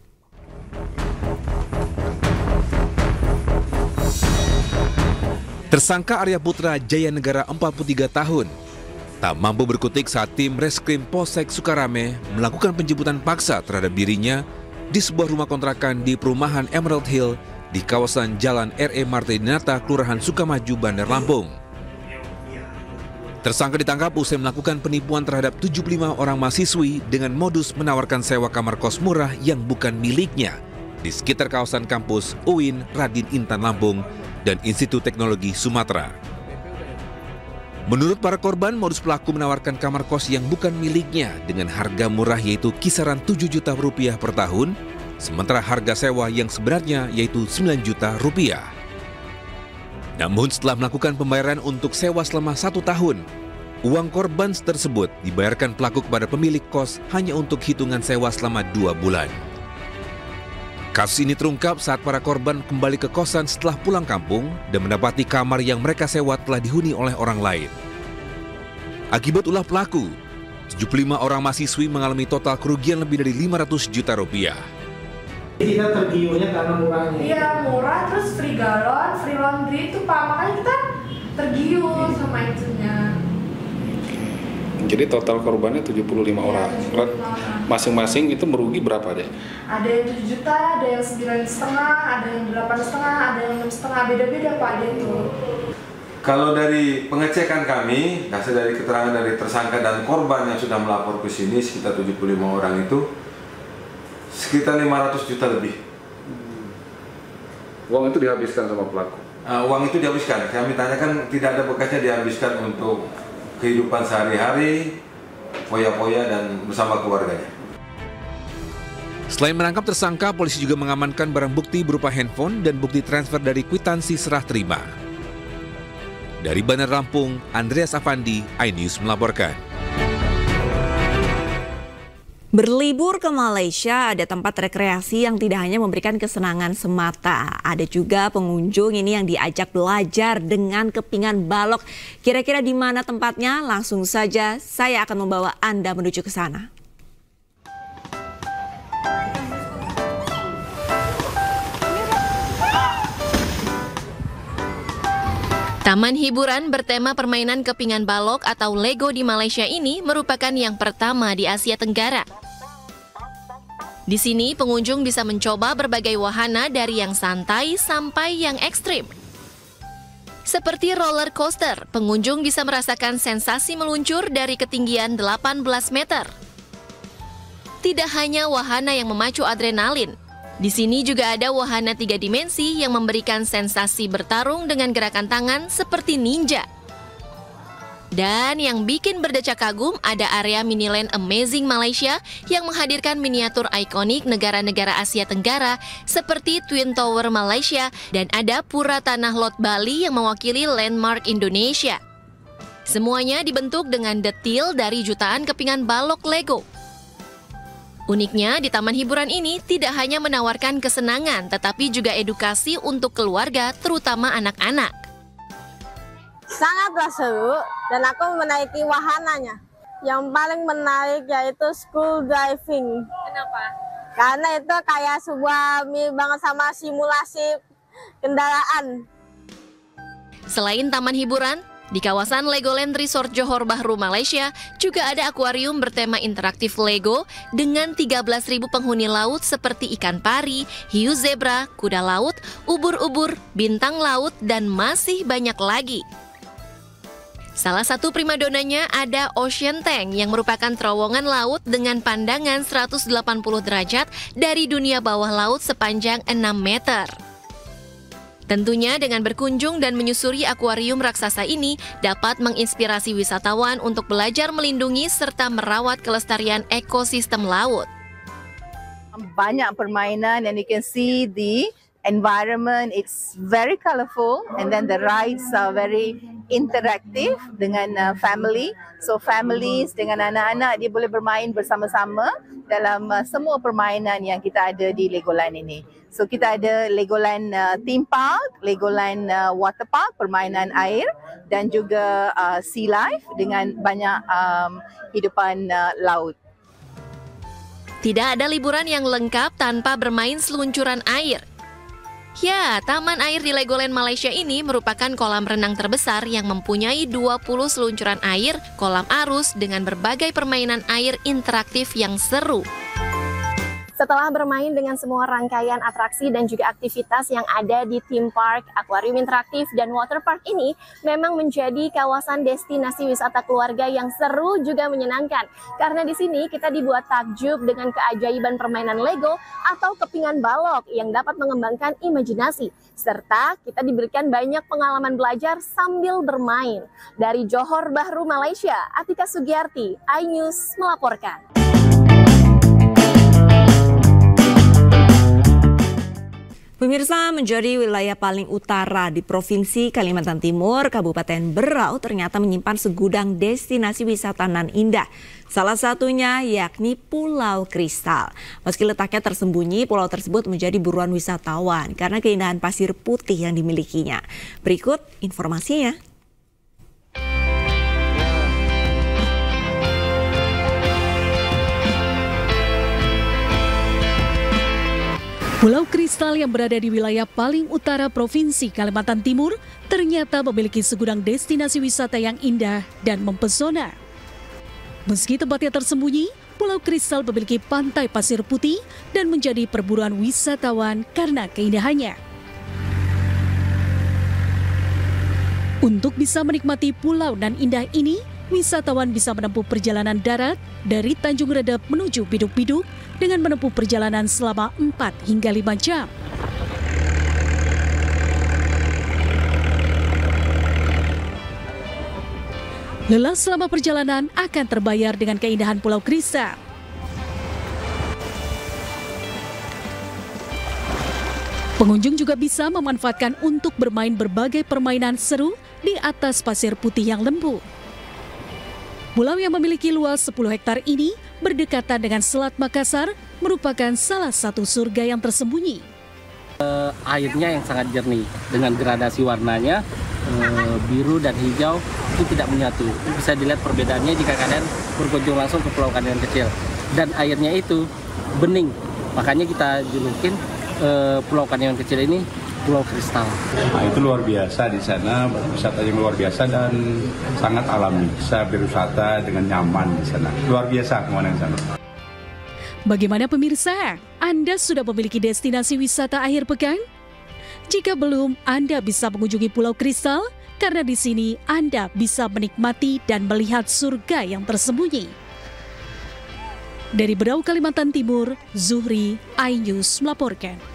Tersangka Arya Putra Jaya Negara empat puluh tiga tahun tak mampu berkutik saat tim reskrim Polsek Sukarame melakukan penjemputan paksa terhadap dirinya di sebuah rumah kontrakan di perumahan Emerald Hill di kawasan Jalan R E Martinata, Kelurahan Sukamaju, Bandar Lampung. Tersangka ditangkap usai melakukan penipuan terhadap tujuh puluh lima orang mahasiswi dengan modus menawarkan sewa kamar kos murah yang bukan miliknya di sekitar kawasan kampus U I N Radin Intan Lampung dan Institut Teknologi Sumatera. Menurut para korban, modus pelaku menawarkan kamar kos yang bukan miliknya dengan harga murah yaitu kisaran tujuh juta rupiah per tahun, sementara harga sewa yang sebenarnya yaitu sembilan juta rupiah. Namun setelah melakukan pembayaran untuk sewa selama satu tahun, uang korban tersebut dibayarkan pelaku kepada pemilik kos hanya untuk hitungan sewa selama dua bulan. Kasus ini terungkap saat para korban kembali ke kosan setelah pulang kampung dan mendapati kamar yang mereka sewa telah dihuni oleh orang lain. Akibat ulah pelaku, tujuh puluh lima orang mahasiswi mengalami total kerugian lebih dari lima ratus juta rupiah. Kita tergiurnya karena murahnya. Iya, murah, terus free galon, free laundry itu Pak, makanya kita tergiur sama itunya. Jadi total korbannya tujuh puluh lima orang. Masing-masing itu merugi berapa deh? Ada yang tujuh juta, ada yang sembilan setengah, ada yang delapan setengah, ada yang enam setengah, beda-beda Pak ada itu. Kalau dari pengecekan kami, hasil dari keterangan dari tersangka dan korban yang sudah melapor ke sini sekitar tujuh puluh lima orang itu sekitar lima ratus juta lebih. Uang itu dihabiskan sama pelaku? Uh, uang itu dihabiskan. Kami tanyakan tidak ada bekasnya dihabiskan untuk kehidupan sehari-hari, foya-foya dan bersama keluarganya. Selain menangkap tersangka, polisi juga mengamankan barang bukti berupa handphone dan bukti transfer dari kwitansi serah terima. Dari Bandar Lampung, Andreas Afandi, iNews melaporkan. Berlibur ke Malaysia ada tempat rekreasi yang tidak hanya memberikan kesenangan semata. Ada juga pengunjung ini yang diajak belajar dengan kepingan balok. Kira-kira di mana tempatnya? Langsung saja saya akan membawa Anda menuju ke sana. Taman hiburan bertema permainan kepingan balok atau Lego di Malaysia ini merupakan yang pertama di Asia Tenggara. Di sini pengunjung bisa mencoba berbagai wahana dari yang santai sampai yang ekstrim. Seperti roller coaster, pengunjung bisa merasakan sensasi meluncur dari ketinggian delapan belas meter. Tidak hanya wahana yang memacu adrenalin, di sini juga ada wahana tiga dimensi yang memberikan sensasi bertarung dengan gerakan tangan seperti ninja. Dan yang bikin berdecak kagum ada area Miniland Amazing Malaysia yang menghadirkan miniatur ikonik negara-negara Asia Tenggara seperti Twin Tower Malaysia dan ada Pura Tanah Lot Bali yang mewakili landmark Indonesia. Semuanya dibentuk dengan detil dari jutaan kepingan balok Lego. Uniknya, di taman hiburan ini tidak hanya menawarkan kesenangan, tetapi juga edukasi untuk keluarga, terutama anak-anak. Sangatlah seru, dan aku menaiki wahananya. Yang paling menarik yaitu school driving. Kenapa? Karena itu kayak sebuah mirip banget sama simulasi kendaraan. Selain taman hiburan, di kawasan Legoland Resort Johor Bahru, Malaysia, juga ada akuarium bertema interaktif Lego dengan tiga belas ribu penghuni laut seperti ikan pari, hiu zebra, kuda laut, ubur-ubur, bintang laut, dan masih banyak lagi. Salah satu primadonanya ada Ocean Tank yang merupakan terowongan laut dengan pandangan seratus delapan puluh derajat dari dunia bawah laut sepanjang enam meter. Tentunya dengan berkunjung dan menyusuri akuarium raksasa ini dapat menginspirasi wisatawan untuk belajar melindungi serta merawat kelestarian ekosistem laut. Banyak permainan and you can see the environment, it's very colorful and then the rides are very interactive dengan uh, family. So families dengan anak-anak dia boleh bermain bersama-sama dalam uh, semua permainan yang kita ada di Legoland ini. So kita ada Legoland uh, theme park, Legoland uh, water park, permainan air dan juga uh, sea life dengan banyak um, hidupan uh, laut. Tidak ada liburan yang lengkap tanpa bermain seluncuran air. Ya, Taman Air di Legoland Malaysia ini merupakan kolam renang terbesar yang mempunyai dua puluh seluncuran air, kolam arus dengan berbagai permainan air interaktif yang seru. Setelah bermain dengan semua rangkaian atraksi dan juga aktivitas yang ada di theme park, akuarium interaktif, dan water park ini memang menjadi kawasan destinasi wisata keluarga yang seru juga menyenangkan. Karena di sini kita dibuat takjub dengan keajaiban permainan Lego atau kepingan balok yang dapat mengembangkan imajinasi. Serta kita diberikan banyak pengalaman belajar sambil bermain. Dari Johor Bahru, Malaysia, Atika Sugiyarti, iNews melaporkan. Pemirsa, menjadi wilayah paling utara di Provinsi Kalimantan Timur, Kabupaten Berau ternyata menyimpan segudang destinasi wisata nan indah. Salah satunya yakni Pulau Kristal. Meski letaknya tersembunyi, pulau tersebut menjadi buruan wisatawan karena keindahan pasir putih yang dimilikinya. Berikut informasinya. Pulau Kristal yang berada di wilayah paling utara Provinsi Kalimantan Timur ternyata memiliki segudang destinasi wisata yang indah dan mempesona. Meski tempatnya tersembunyi, Pulau Kristal memiliki pantai pasir putih dan menjadi perburuan wisatawan karena keindahannya. Untuk bisa menikmati pulau nan indah ini, wisatawan bisa menempuh perjalanan darat dari Tanjung Redep menuju Biduk-Biduk dengan menempuh perjalanan selama empat hingga lima jam. Lelah selama perjalanan akan terbayar dengan keindahan Pulau Kristal. Pengunjung juga bisa memanfaatkan untuk bermain berbagai permainan seru di atas pasir putih yang lembut. Pulau yang memiliki luas sepuluh hektar ini berdekatan dengan Selat Makassar merupakan salah satu surga yang tersembunyi. Uh, airnya yang sangat jernih dengan gradasi warnanya uh, biru dan hijau itu tidak menyatu. Bisa dilihat perbedaannya jika kalian berkunjung langsung ke Pulau Kandian Kecil. Dan airnya itu bening, makanya kita julukin uh, Pulau Kandian Kecil ini Pulau Kristal. Nah, itu luar biasa di sana, wisata yang luar biasa dan sangat alami. Bisa berwisata dengan nyaman di sana. Luar biasa kemana di sana. Bagaimana pemirsa? Anda sudah memiliki destinasi wisata akhir pekan? Jika belum, Anda bisa mengunjungi Pulau Kristal karena di sini Anda bisa menikmati dan melihat surga yang tersembunyi. Dari Berau, Kalimantan Timur, Zuhri, iNews melaporkan.